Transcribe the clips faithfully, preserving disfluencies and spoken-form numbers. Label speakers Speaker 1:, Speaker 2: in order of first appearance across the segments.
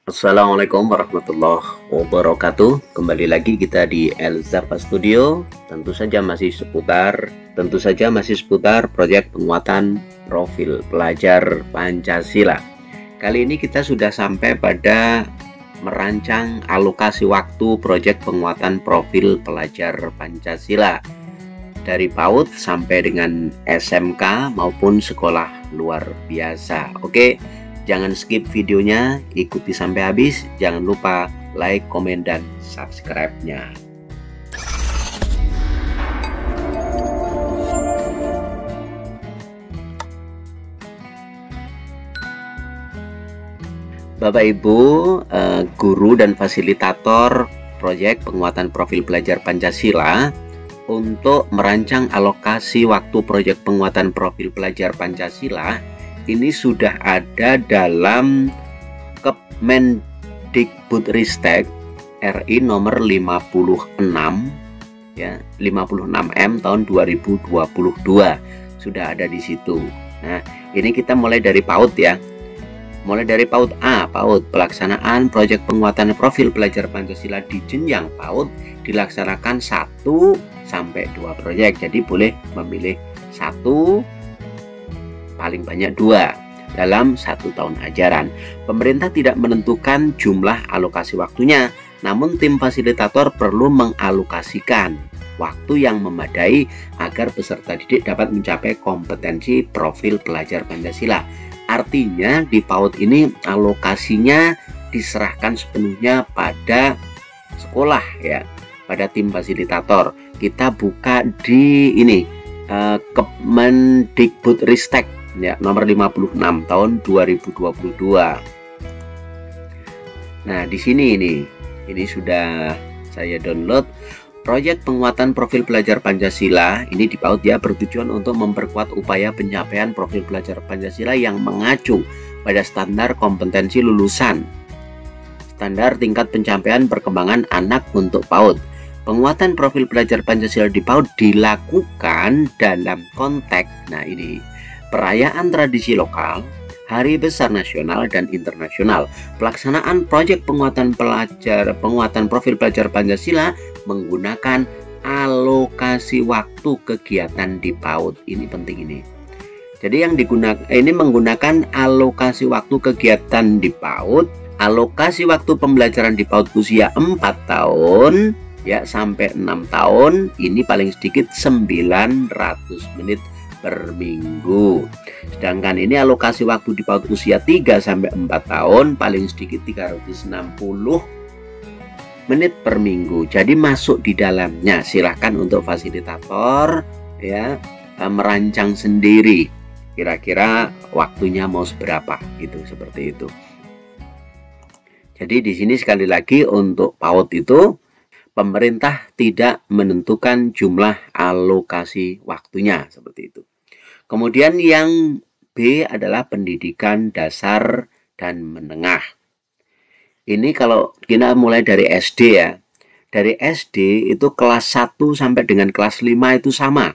Speaker 1: Assalamualaikum warahmatullahi wabarakatuh. Kembali lagi kita di Elzapa Studio. Tentu saja masih seputar Tentu saja masih seputar proyek penguatan profil pelajar Pancasila. Kali ini kita sudah sampai pada merancang alokasi waktu proyek penguatan profil pelajar Pancasila dari PAUD sampai dengan S M K maupun sekolah luar biasa. Oke, jangan skip videonya, ikuti sampai habis. Jangan lupa like, komen, dan subscribe-nya. Bapak Ibu, eh, guru dan fasilitator proyek penguatan profil pelajar Pancasila, untuk merancang alokasi waktu proyek penguatan profil pelajar Pancasila ini sudah ada dalam Kemendikbudristek R I nomor lima puluh enam ya, lima puluh enam M tahun dua ribu dua puluh dua sudah ada di situ. Nah, ini kita mulai dari PAUD ya. Mulai dari PAUD A, PAUD pelaksanaan proyek penguatan profil pelajar Pancasila di jenjang PAUD dilaksanakan satu sampai dua proyek. Jadi boleh memilih satu, paling banyak dua dalam satu tahun ajaran. Pemerintah tidak menentukan jumlah alokasi waktunya, namun tim fasilitator perlu mengalokasikan waktu yang memadai agar peserta didik dapat mencapai kompetensi profil pelajar Pancasila. Artinya di PAUD ini alokasinya diserahkan sepenuhnya pada sekolah ya, pada tim fasilitator. Kita buka di ini uh, Kemendikbudristek ya, nomor lima puluh enam tahun dua ribu dua puluh dua. Nah, di sini ini ini sudah saya download. Proyek penguatan profil pelajar Pancasila ini di PAUD ya, bertujuan untuk memperkuat upaya pencapaian profil pelajar Pancasila yang mengacu pada standar kompetensi lulusan, standar tingkat pencapaian perkembangan anak untuk PAUD. Penguatan profil pelajar Pancasila di PAUD dilakukan dalam konteks, nah ini, perayaan tradisi lokal, hari besar nasional dan internasional. Pelaksanaan proyek penguatan pelajar penguatan profil pelajar Pancasila menggunakan alokasi waktu kegiatan di PAUD. Ini penting ini. Jadi yang digunakan ini menggunakan alokasi waktu kegiatan di PAUD, alokasi waktu pembelajaran di PAUD usia empat tahun ya sampai enam tahun, ini paling sedikit sembilan ratus menit per minggu. Sedangkan ini alokasi waktu di PAUD usia tiga sampai empat tahun paling sedikit tiga ratus enam puluh menit per minggu. Jadi masuk di dalamnya. Silahkan untuk fasilitator ya merancang sendiri kira-kira waktunya mau seberapa gitu, seperti itu. Jadi di sini sekali lagi untuk PAUD itu pemerintah tidak menentukan jumlah alokasi waktunya, seperti itu. Kemudian yang B adalah pendidikan dasar dan menengah. Ini kalau kita mulai dari S D ya. Dari S D itu kelas satu sampai dengan kelas lima itu sama.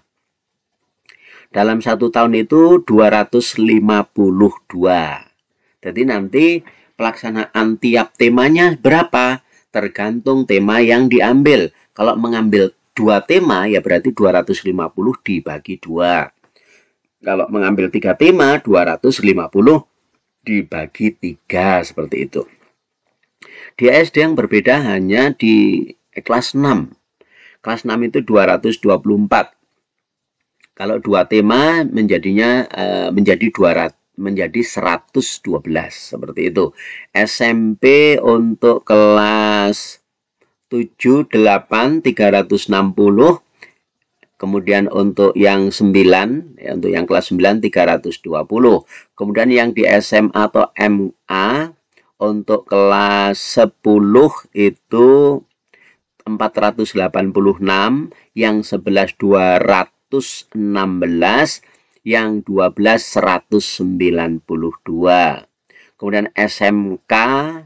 Speaker 1: Dalam satu tahun itu dua ratus lima puluh dua. Jadi nanti pelaksanaan tiap temanya berapa? Tergantung tema yang diambil. Kalau mengambil dua tema ya berarti dua ratus lima puluh dibagi dua. Kalau mengambil tiga tema dua ratus lima puluh dibagi tiga, seperti itu. Di S D yang berbeda hanya di kelas enam. Kelas enam itu dua ratus dua puluh empat. Kalau dua tema menjadinya uh, menjadi dua ratus menjadi seratus dua belas, seperti itu. S M P untuk kelas tujuh, delapan, tiga ratus enam puluh. Kemudian untuk yang sembilan, ya, untuk yang kelas sembilan tiga ratus dua puluh. Kemudian yang di S M A atau M A untuk kelas sepuluh itu empat ratus delapan puluh enam, yang sebelas dua ratus enam belas, yang dua belas seratus sembilan puluh dua. Kemudian S M K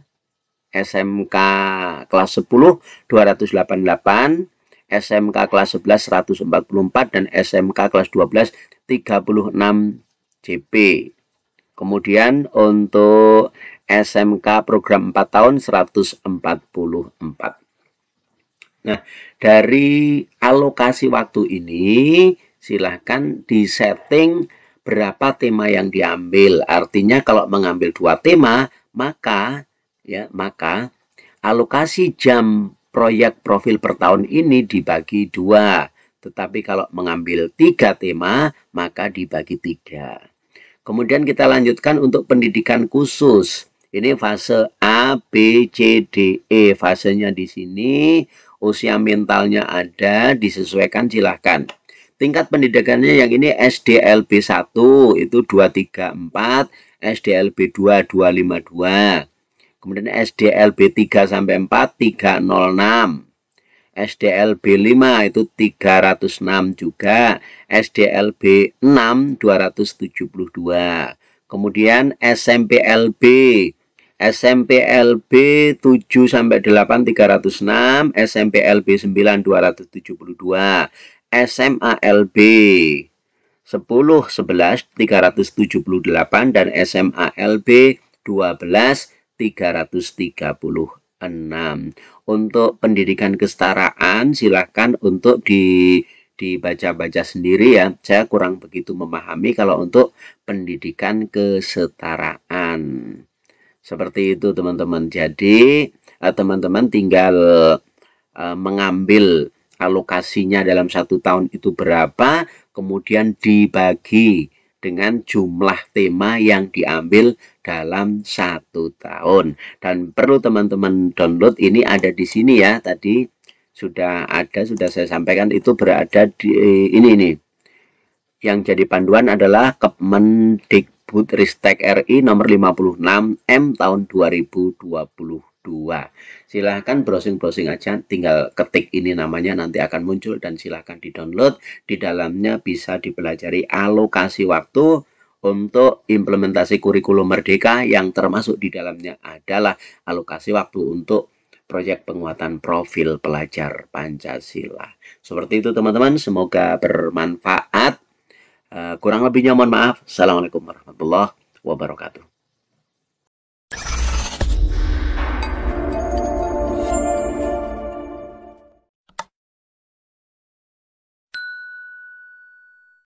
Speaker 1: S M K kelas sepuluh dua ratus delapan puluh delapan, S M K kelas sebelas seratus empat puluh empat, dan S M K kelas dua belas tiga puluh enam J P. Kemudian untuk S M K program empat tahun seratus empat puluh empat. Nah, dari alokasi waktu ini silahkan disetting berapa tema yang diambil. Artinya kalau mengambil dua tema, maka ya, maka alokasi jam proyek profil per tahun ini dibagi dua. Tetapi kalau mengambil tiga tema, maka dibagi tiga. Kemudian kita lanjutkan untuk pendidikan khusus. Ini fase A, B, C, D, E. Fasenya di sini, usia mentalnya ada, disesuaikan silahkan. Tingkat pendidikannya yang ini S D L B satu itu dua tiga empat, S D L B dua dua lima dua. Kemudian S D L B tiga sampai empat tiga nol enam. S D L B lima itu tiga ratus enam juga, S D L B enam dua ratus tujuh puluh dua. Kemudian S M P L B, S M P L B tujuh sampai delapan tiga ratus enam, S M P L B sembilan dua ratus tujuh puluh dua, S M A L B sepuluh sebelas tiga ratus tujuh puluh delapan dan S M A L B dua belas tiga ratus tiga puluh enam. Untuk pendidikan kesetaraan silahkan untuk di dibaca-baca sendiri ya. Saya kurang begitu memahami kalau untuk pendidikan kesetaraan. Seperti itu teman-teman. Jadi teman-teman tinggal uh, mengambil alokasinya dalam satu tahun itu berapa, kemudian dibagi dengan jumlah tema yang diambil dalam satu tahun. Dan perlu teman-teman download, ini ada di sini ya, tadi sudah ada, sudah saya sampaikan, itu berada di ini nih. Yang jadi panduan adalah Kemendikbudristek R I nomor lima puluh enam M tahun dua ribu dua puluh dua. Silahkan browsing-browsing aja, tinggal ketik ini namanya, nanti akan muncul dan silahkan di-download. Di dalamnya bisa dipelajari alokasi waktu untuk implementasi kurikulum Merdeka, yang termasuk di dalamnya adalah alokasi waktu untuk proyek penguatan profil pelajar Pancasila. Seperti itu teman-teman, semoga bermanfaat. Uh, kurang lebihnya mohon maaf. Assalamualaikum warahmatullahi wabarakatuh.